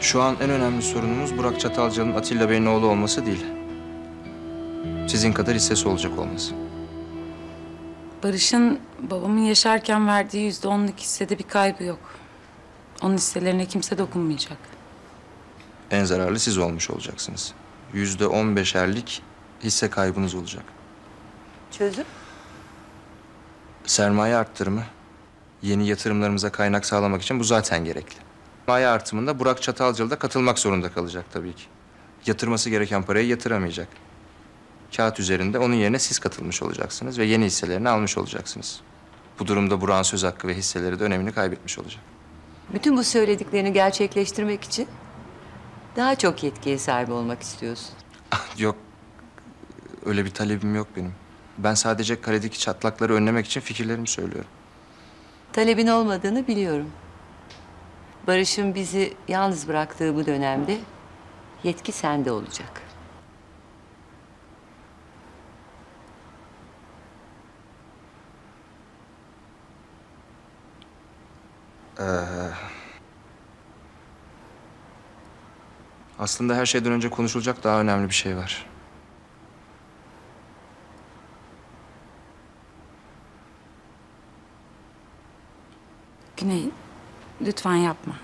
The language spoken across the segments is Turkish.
Şu an en önemli sorunumuz Burak Çatalcalı'nın Atilla Bey'in oğlu olması değil. Sizin kadar hissesi olacak olması. Barış'ın babamın yaşarken verdiği %10'luk hissede bir kaybı yok. Onun hisselerine kimse dokunmayacak. En zararlı siz olmuş olacaksınız. %15'erlik hisse kaybınız olacak. Çözüm? Sermaye arttırımı, yeni yatırımlarımıza kaynak sağlamak için bu zaten gerekli. Sermaye artımında Burak Çatalcalı da katılmak zorunda kalacak tabii ki. Yatırması gereken parayı yatıramayacak. Kağıt üzerinde onun yerine siz katılmış olacaksınız ve yeni hisselerini almış olacaksınız. Bu durumda Burak'ın söz hakkı ve hisseleri de önemini kaybetmiş olacak. Bütün bu söylediklerini gerçekleştirmek için daha çok yetkiye sahip olmak istiyorsun. Yok, öyle bir talebim yok benim. Ben sadece kaledeki çatlakları önlemek için fikirlerimi söylüyorum. Talebin olmadığını biliyorum. Barış'ın bizi yalnız bıraktığı bu dönemde yetki sende olacak. Aslında her şeyden önce konuşulacak daha önemli bir şey var. Güney, lütfen yapma.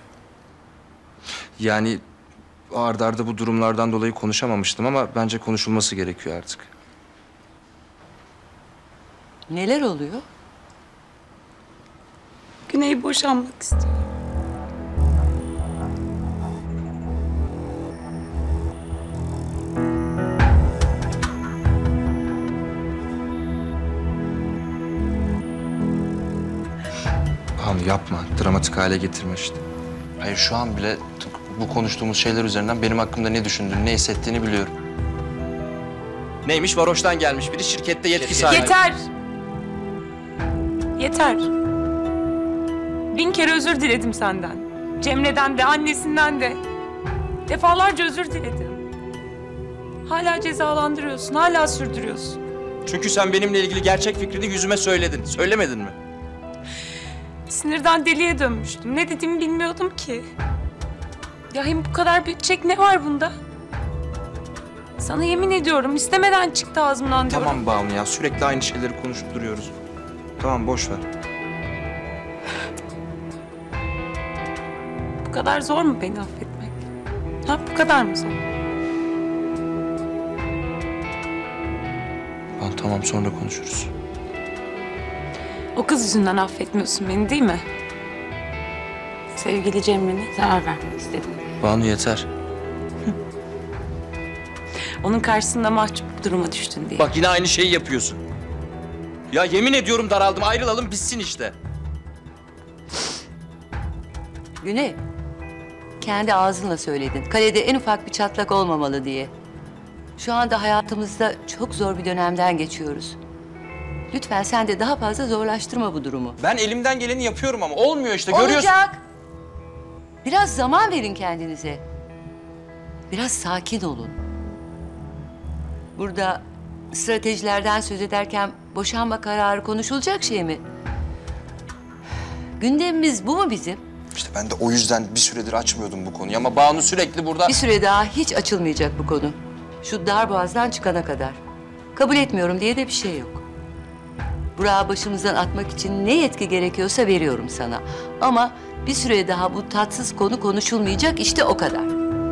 Yani ard arda bu durumlardan dolayı konuşamamıştım ama bence konuşulması gerekiyor artık. Neler oluyor? Güney boşanmak istiyor. Banu yapma, dramatik hale getirme işte. Hayır şu an bile bu konuştuğumuz şeyler üzerinden benim hakkımda ne düşündüğünü, ne hissettiğini biliyorum. Neymiş? Varoş'tan gelmiş biri şirkette yetki sahibi. Yeter! Yeter. 1000 kere özür diledim senden. Cemre'den de, annesinden de. Defalarca özür diledim. Hala cezalandırıyorsun, hala sürdürüyorsun. Çünkü sen benimle ilgili gerçek fikrini yüzüme söyledin. Söylemedin mi? Sinirden deliye dönmüştüm. Ne dediğimi bilmiyordum ki. Ya hem bu kadar büyütecek ne var bunda? Sana yemin ediyorum istemeden çıktı ağzımdan diyorum. Tamam Banu ya, sürekli aynı şeyleri konuşup duruyoruz. Tamam, boş ver. Bu kadar zor mu beni affetmek? Ha, bu kadar mı zor? Banu tamam, sonra konuşuruz. O kız yüzünden affetmiyorsun beni değil mi? Sevgili Cemre'ne zarar vermek istedim. Banu yeter. Onun karşısında mahcup bir duruma düştün diye. Bak yine aynı şeyi yapıyorsun. Ya yemin ediyorum daraldım. Ayrılalım bitsin işte. Güney, kendi ağzınla söyledin. Kalede en ufak bir çatlak olmamalı diye. Şu anda hayatımızda çok zor bir dönemden geçiyoruz. Lütfen sen de daha fazla zorlaştırma bu durumu. Ben elimden geleni yapıyorum ama olmuyor işte, görüyorsun. Olacak. Biraz zaman verin kendinize. Biraz sakin olun. Burada stratejilerden söz ederken boşanma kararı konuşulacak şey mi? Gündemimiz bu mu bizim? İşte ben de o yüzden bir süredir açmıyordum bu konuyu ama Banu sürekli burada... Bir süre daha hiç açılmayacak bu konu. Şu darboğazdan çıkana kadar. Kabul etmiyorum diye de bir şey yok. Burak'ı başımızdan atmak için ne yetki gerekiyorsa veriyorum sana. Ama bir süre daha bu tatsız konu konuşulmayacak, işte o kadar.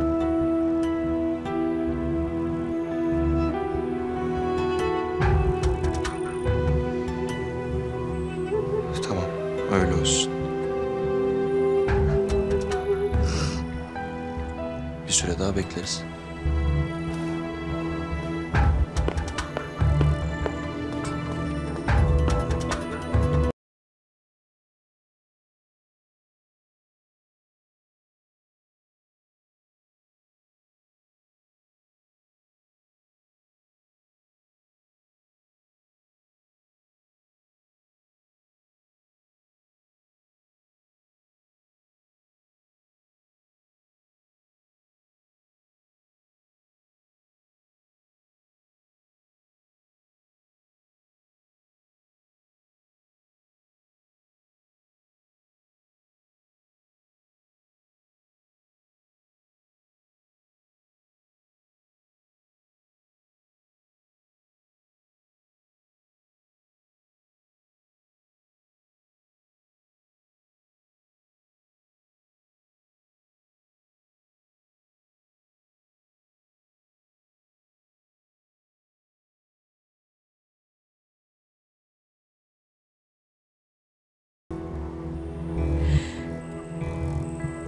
Tamam, öyle olsun. Bir süre daha bekleriz.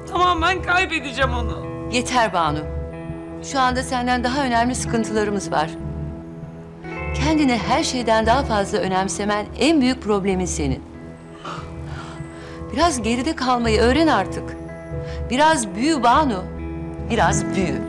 tamamen kaybedeceğim onu. Yeter Banu. Şu anda senden daha önemli sıkıntılarımız var. Kendini her şeyden daha fazla önemsemen en büyük problemin senin. Biraz geride kalmayı öğren artık. Biraz büyü Banu. Biraz büyü.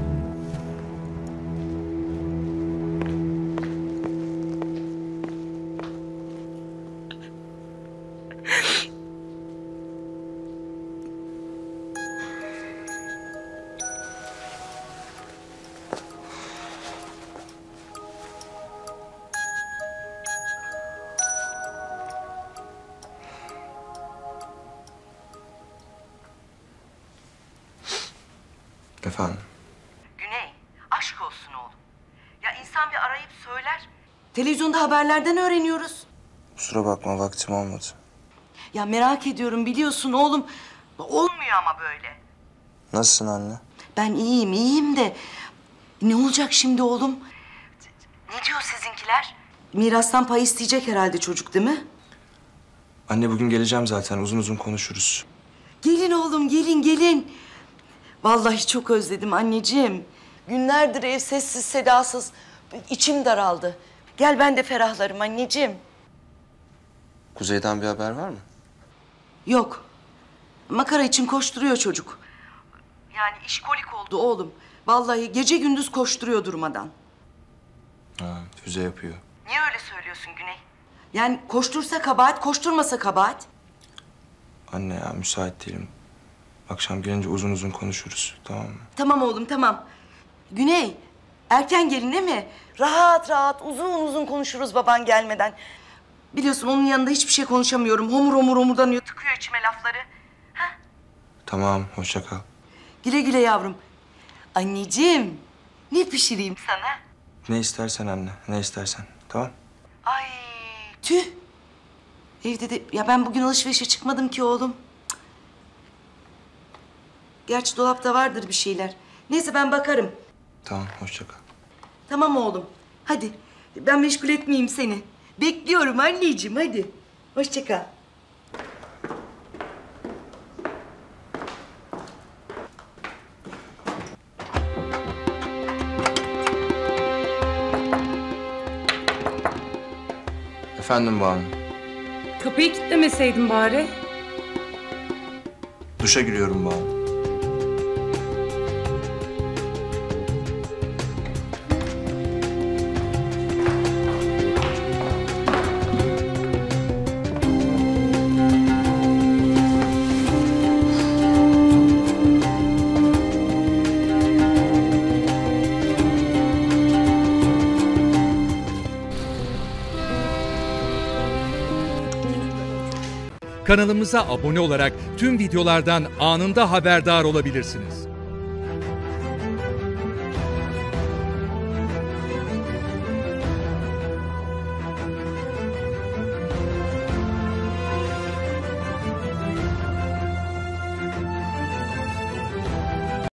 Efendim? Güney, aşk olsun oğlum. Ya insan bir arayıp söyler. Televizyonda haberlerden öğreniyoruz. Kusura bakma, vaktim olmadı. Ya merak ediyorum biliyorsun oğlum. Olmuyor ama böyle. Nasılsın anne? Ben iyiyim de. Ne olacak şimdi oğlum? Ne diyor sizinkiler? Mirastan pay isteyecek herhalde çocuk değil mi? Anne bugün geleceğim zaten, uzun uzun konuşuruz. Gelin oğlum, gelin. Vallahi çok özledim anneciğim. Günlerdir ev sessiz sedasız. İçim daraldı. Gel ben de ferahlarım anneciğim. Kuzey'den bir haber var mı? Yok. Makara için koşturuyor çocuk. Yani işkolik oldu oğlum. Vallahi gece gündüz koşturuyor durmadan. Ha, füze yapıyor. Niye öyle söylüyorsun Güney? Yani koştursa kabahat, koşturmasa kabahat. Anne ya, müsait değilim. Akşam gelince uzun uzun konuşuruz, tamam mı? Tamam oğlum, tamam. Güney, erken gelin değil mi? Rahat rahat, uzun konuşuruz baban gelmeden. Biliyorsun onun yanında hiçbir şey konuşamıyorum. Homurdanıyor, tıkıyor içime lafları. Tamam, hoşça kal. Güle güle yavrum. Anneciğim, ne pişireyim sana? Ne istersen anne, ne istersen. Tamam? Ay tüh. Evde de ya ben bugün alışverişe çıkmadım ki oğlum. Cık. Gerçi dolapta vardır bir şeyler. Neyse ben bakarım. Tamam, hoşça kal. Tamam oğlum. Hadi ben meşgul etmeyeyim seni. Bekliyorum anneciğim hadi. Hoşça kal. Efendim Banu, Kapıyı kilitlemeseydin bari. duşa giriyorum Banu. Kanalımıza abone olarak tüm videolardan anında haberdar olabilirsiniz.